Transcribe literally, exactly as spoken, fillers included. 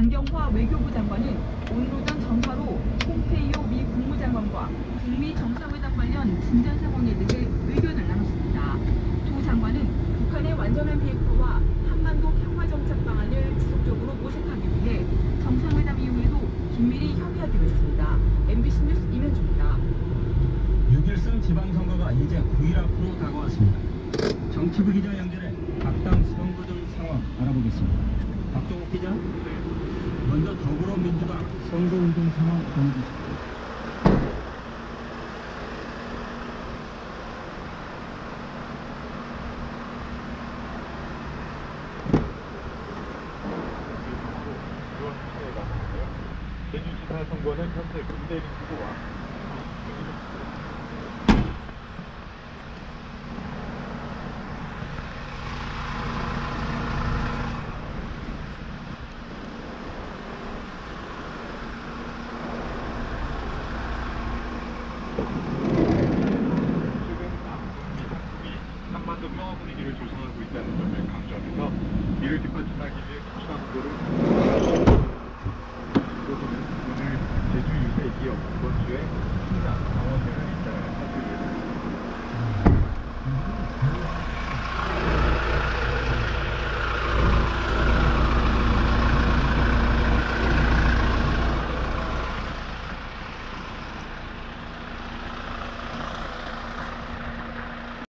강경화 외교부 장관은 오늘 오전 전화로 폼페이오 미 국무장관과 북미 정상회담 관련 진전 상황에 대해 의견을 나눴습니다. 두 장관은 북한의 완전한 비핵화와 한반도 평화 정착 방안을 지속적으로 모색하기 위해 정상회담 이후에도 긴밀히 협의하기로 했습니다. 엠비씨 뉴스 임현주입니다. 육 일선 지방선거가 이제 구 일 앞으로 다가왔습니다. 정치부 기자 연결해 각 당 선거전 상황 알아보겠습니다. 박동욱 기자, 먼저 더불어민주당 선거운동 상황 전해주십시오. 제주지사 선거는 현재 군대리수와 한반도 평화 분위기를 조성하고 있다는 점을 강조하면서 이를 뒷받침하기 위해 국산도를 오늘 제주 유세 기업 이번 주에 신장 강원대를